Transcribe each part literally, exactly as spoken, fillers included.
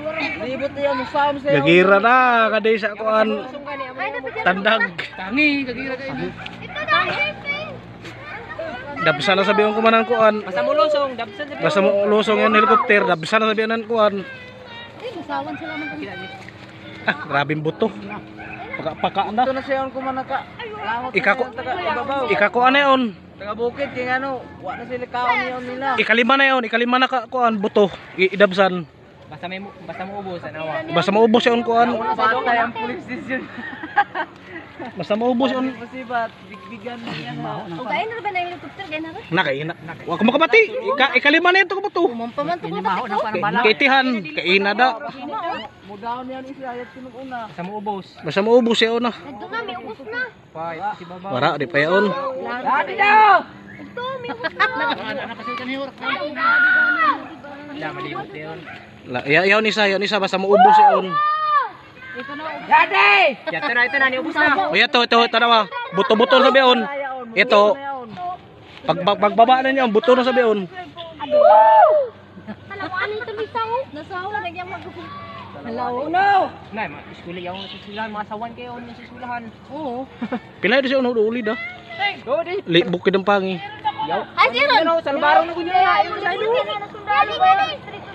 Libot niya mo sam sa. Gagira na kaday sa kuan. Tandag. Tangi gagira kay. Ito na. Dabsa na sabi yung kumanan kuan. Basta mo lusong, dabsan sa. Basta mo lusong yung helicopter, dabsa na sabi yung kuan. Ay, masawan sila man. Ah, grabing buto. Paka-paka na. Ito na siya yung kumanan ka. Ikako ibabaw. Ikako ano yun? Taga bukid kay ano, wa na sila kaon niyon nila. Ikalima na yun, ikalima na ka kuan buto. I- Idabsan. Basta may basta mo ubos anawa. Basta maubos yung kuan. Bata yung police station. Basta maubos yung Pasibat, bigbigan niya. O kaya na ba na yung helicopter kaya na ba? nakaina. Wa ko makabati. Ika, ikalima na ito ko buto. Paman to ko ba? Kaitihan, kaina da. Mudaon yan isa ayat kinug una. Basta mo ubos. Basta maubos yun na. Ito na, may ubos na. Pay, si baba. Wara, di pa yun. Dati daw. Ito, may ubos na. Ya malibot yun. La, ya, yaw ni sa, yaw ni sa basta maubos yun. Ito na, ubos. Dati. Yato na ito na ni ubos na. O ito, ito, ito na. Buto-buto na sabi yun. Ito. Pag pag- pagbaba na niya, buto na sabi yun. Alam mo, ano ito may sawo? Nasawo, nagyang mag- Hello. No. Nay, ma iskuli yaw sa sulahan, mga sawan kayo ni sa sulahan. Oo. Pilay di siya unod uli da. Go di. Li, bukid ng pangi. Yaw. Ay, sino? Ano, salbaro na kunyo na. Ayun sa ino. Sundalo ba yan?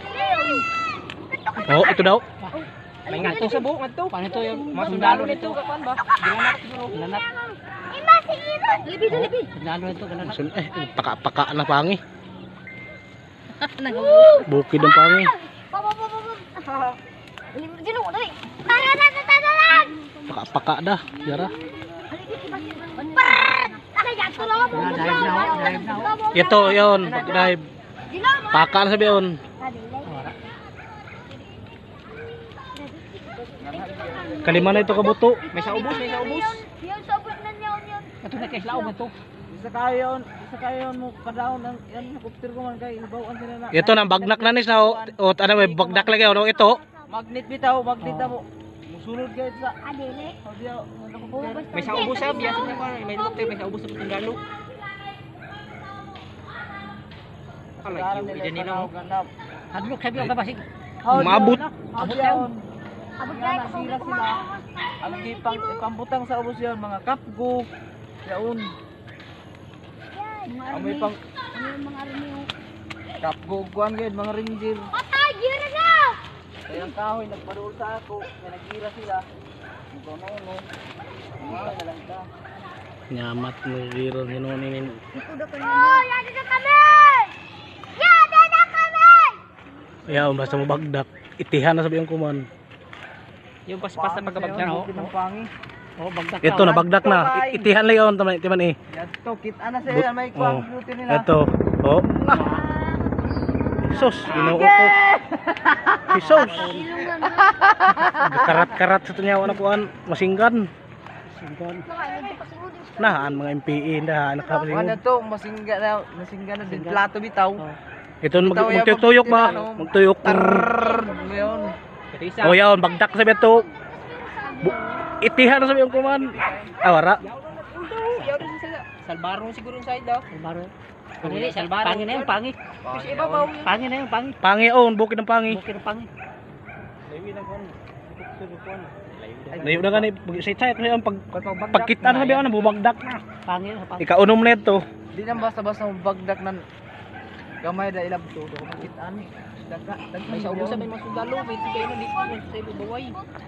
Oh, ito daw. May ngadto sa buhok ngadto. Paano to yung mga sundalo nito kapan ba? Ginanap siguro. Ginanap. Ima, si Ira. Libi na, libi. Sundalo nito ganun. Sun- Eh, paka-paka na pangi. Nag-ubos. Bukid ng pangi. Baba, baba, baba. Gino, dali. Tara, tara, tara, tara. Paka-paka da. Yara. Ay, yato lang mo. Dive na ako, dive na ako. Ito, yun. Pag-dive. Paka na sabi yun. Kalima na ito kabuto. May sa ubos, may sa ubos. Yung sabot na niya, yun. Ato na kay laog to. Isa kayo, isa kayo mo kadaon ang yan helicopter ko man kay ibawan sila na. Ito na, bagnak na ni sa. O, o ano, may bagnak lagi. Ano, ito. Magnet bitaw, magnet na mo. Musulod kayo sa Adele. may sa ubos sa biasa na ko may helicopter may sa ubos sa sundalo. Alay, yung ida nila. Hadlok sabi ka ba sig? Umabot. Abot yun. Abot Yan, nasira sila. Ang ipang ipambutang sa ubos yun, mga kapgo. Yaon. Mga Ang may pang Ano yung mga army yung... kapgo, kuhan kayo, mga ranger. Patay! Gira na! Kaya ang kahoy, nagpadool sa ako. Kaya nagira sila. Ito na yun, no? Mga nalang ka. Nyamat mo giro ni nonin. Oh! Yada na kami! Yada na kami! Ayaw, basta mo bagdak. Itihan na sabi yung kuman. Yung paspas na pagkabagdan, oh. Pangi. Oh, bagdak. Ito na, bagdak na. I- Itihan lang yun. Taman, timan eh. Yato, kita na siya. May kuwang beauty nila. Ito. Oh. Ah. Sos, ginoo ko. Sos. Karat-karat sa tunyaw na kuan, masinggan. Masinggan. Nahan mga M P E na anak ka Ano pasinggan. to, masingga na, masingga na din. Plato bitaw. Ito mag magtuyok-tuyok ba? Magtuyok. Trrrr, ngayon. Oh, yaon, bagdak sabi ito. Bu- Itihan na sabi yung kuman. Ah, wara. Salbaro siguro yung side daw. Salbaro. Pangini, salbaro. Pangi na yun, pangi. Kasi iba ba? Pangi na yun, pangi. Pangi on, bukid ng pangi. Bukid ng pangi. Layo na gani sa chat yung pag pagkita na sabi ano bubagdak na. Pangi na, pangi. Ikaunom na ito. Di na basta-basta bagdak nan gamay da ilab to. Dokumentan. Daga, may sa ubusan may masundalo, may tigay na dito sa ibabaway.